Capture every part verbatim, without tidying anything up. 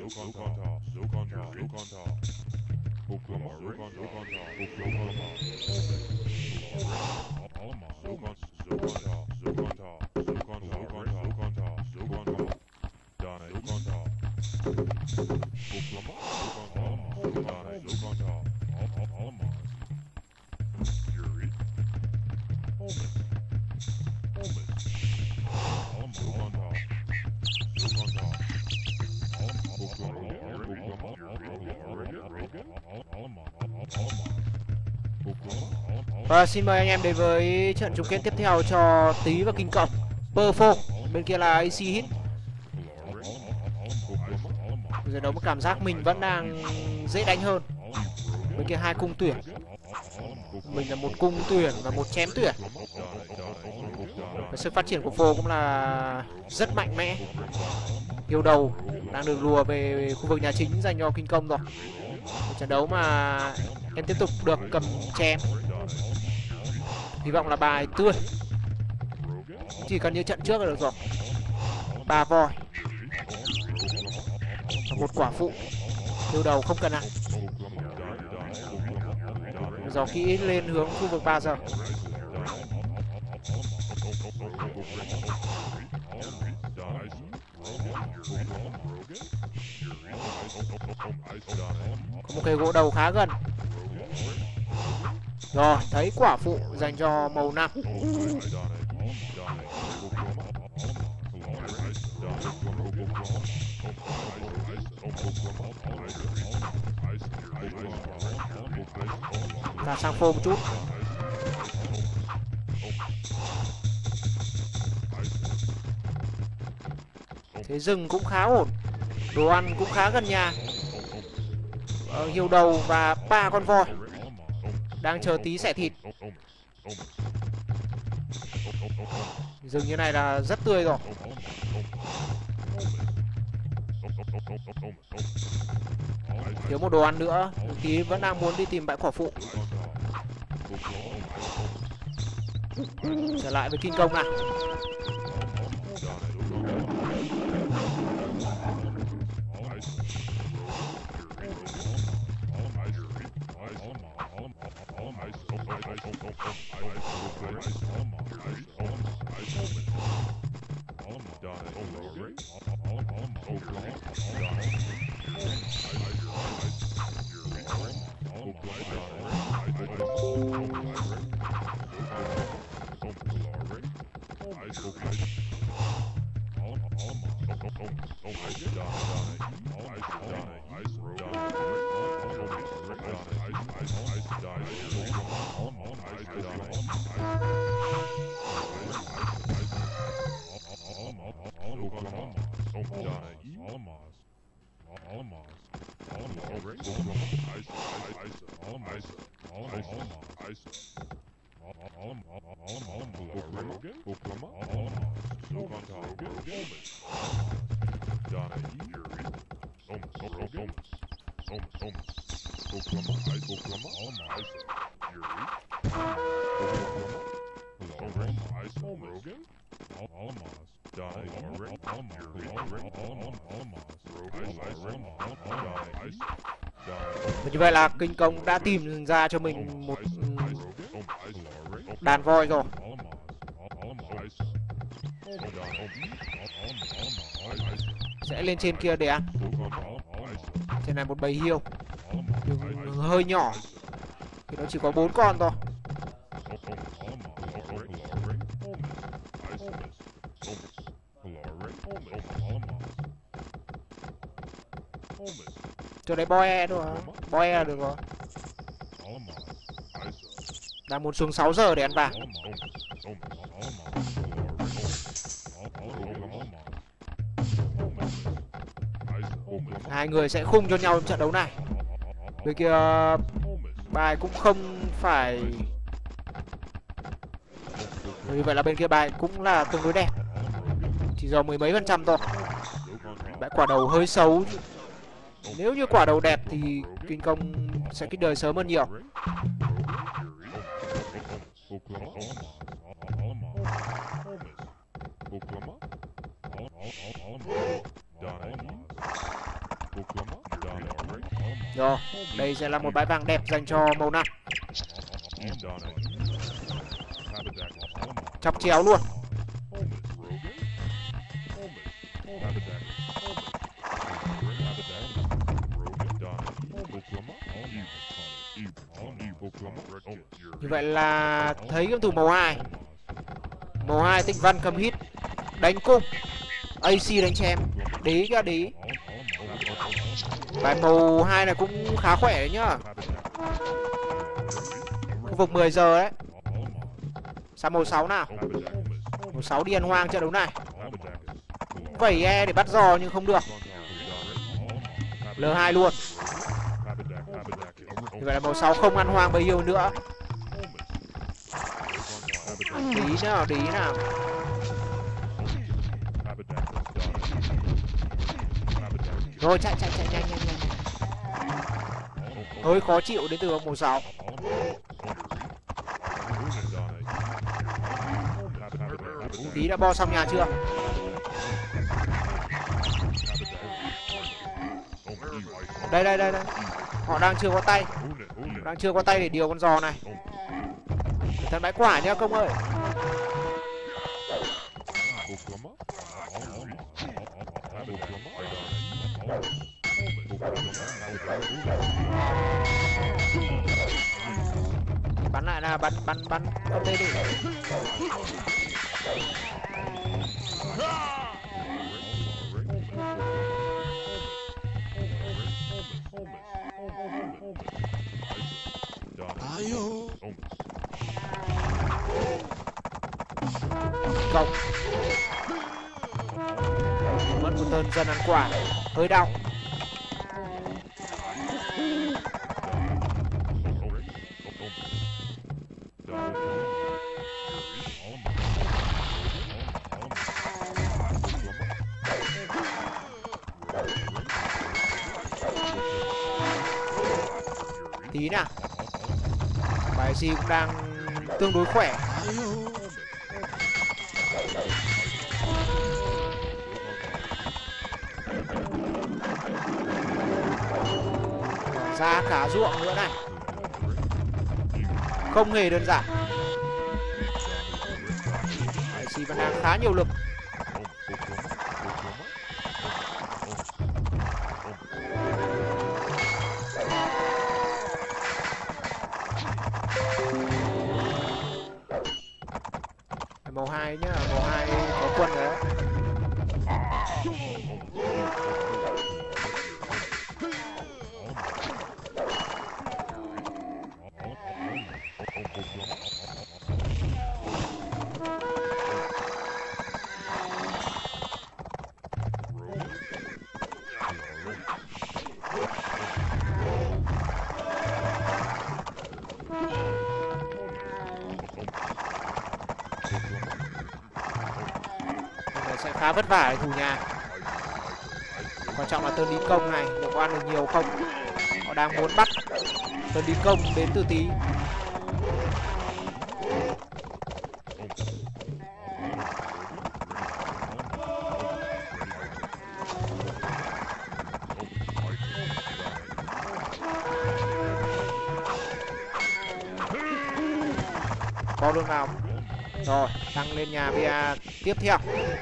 Và xin mời anh em đến với trận chung kết tiếp theo cho Tý và King Kong. Perfo, bên kia là a xê Hit. Giờ đấu một cảm giác mình vẫn đang dễ đánh hơn. Bên kia hai cung tuyển, mình là một cung tuyển và một chém tuyển. Và sự phát triển của Phô cũng là rất mạnh mẽ. Yêu đầu đang được lùa về khu vực nhà chính dành cho King Kong rồi. Một trận đấu mà em tiếp tục được cầm chém. Hy vọng là bài tươi. Chỉ cần như trận trước là được rồi. Ba voi và một quả phụ. Yêu đầu không cần ăn. Gió kỹ lên hướng khu vực ba giờ. Có một cây gỗ đầu khá gần. Rồi, thấy quả phụ dành cho màu năm. Ta sang phô một chút. Thế rừng cũng khá ổn. Đồ ăn cũng khá gần nhà. ờ, Hiêu đầu và ba con voi đang chờ Tí xẻ thịt. Rừng như này là rất tươi rồi. Thiếu một đồ ăn nữa. Tí vẫn đang muốn đi tìm bãi quả phụ. Trở lại với King Kong nào. Và như vậy là King Kong đã tìm ra cho mình một đàn voi rồi. Sẽ lên trên kia để ăn. Trên này một bầy hiêu nhưng hơi nhỏ thì nó chỉ có bốn con thôi. Chỗ đấy boe thôi, boe là được rồi. Đang muốn xuống sáu giờ để ăn vàng. Hai người sẽ khung cho nhau trong trận đấu này. Bên kia bài cũng không phải. Vì vậy là bên kia bài cũng là tương đối đẹp. Chỉ do mười mấy phần trăm thôi. Bãi quả đầu hơi xấu. Nếu như quả đầu đẹp thì King Kong sẽ kích đời sớm hơn nhiều. Rồi, đây sẽ là một bãi vàng đẹp dành cho màu năm. Chọc chéo luôn. Như vậy là thấy game thủ màu hai. Màu hai Tịnh Văn cầm hit, đánh cung, a xê đánh chém, đí ra đí. Bài màu hai này cũng khá khỏe đấy nhá. Khu vực mười giờ đấy. Sang màu sáu nào. Màu sáu đi ăn hoang trận đấu này. Vẩy e để bắt giò nhưng không được. lờ hai luôn. Như vậy là màu sáu không ăn hoang bấy nhiêu nữa. Đí nào, đí nào. Rồi chạy chạy chạy nhanh nhanh nhanh. Hơi khó chịu đến từ màu sáu. Tí đã bo xong nhà chưa? Đây đây đây đây. Họ đang chưa có tay. Đang chưa có tay để điều con giò này. Thần bãi quả nhá công ơi. Bắn lại nào, bắn bắn bắn ở đây đi. Cộng mất một tên dân ăn quả, hơi đau. Tí nào. Bài gì cũng đang tương đối khỏe. Ra cả ruộng nữa này. Không hề đơn giản. Bài gì vẫn đang khá nhiều lực. Màu hai nhá, màu hai có quân đấy. Sẽ khá vất vả để thủ nhà. Quan trọng là tên đi công này liệu có ăn được nhiều không. Họ đang muốn bắt tên đi công đến từ tí. Bao luôn nào. Rồi tăng lên nhà bia tiếp theo.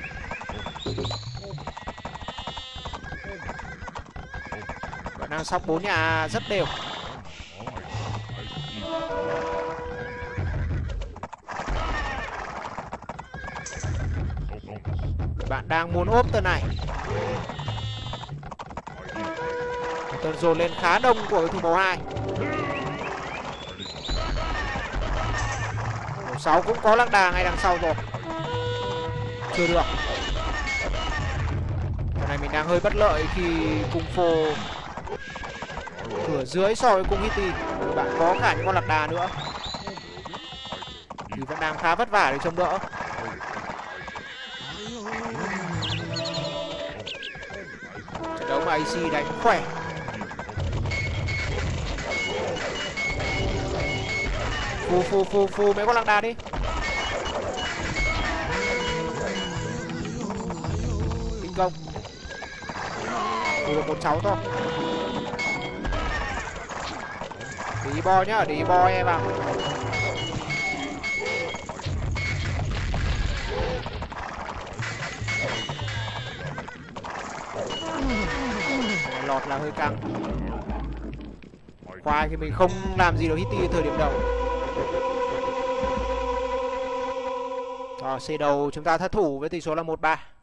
Vẫn đang sóc bốn nhà rất đều. Bạn đang muốn ốp tên này. Tên dồn lên khá đông của cái thủ màu hai. Màu sáu cũng có lắc đà ngay đằng sau rồi. Chưa được. Cái này mình đang hơi bất lợi khi cung phô cửa dưới so với cung Hitty. Bạn có cả những con lạc đà nữa thì vẫn đang khá vất vả để chống đỡ. Trận đấu mà a xê đánh khỏe. Phù phù phù phù mấy con lạc đà đi. Kinh công. Phù được một cháu thôi. Để ý bo nhá, để ý bo em vào. Lọt là hơi căng. Khoai thì mình không làm gì được Hitty ở thời điểm đầu. Rồi, C đầu chúng ta thất thủ với tỷ số là một ba.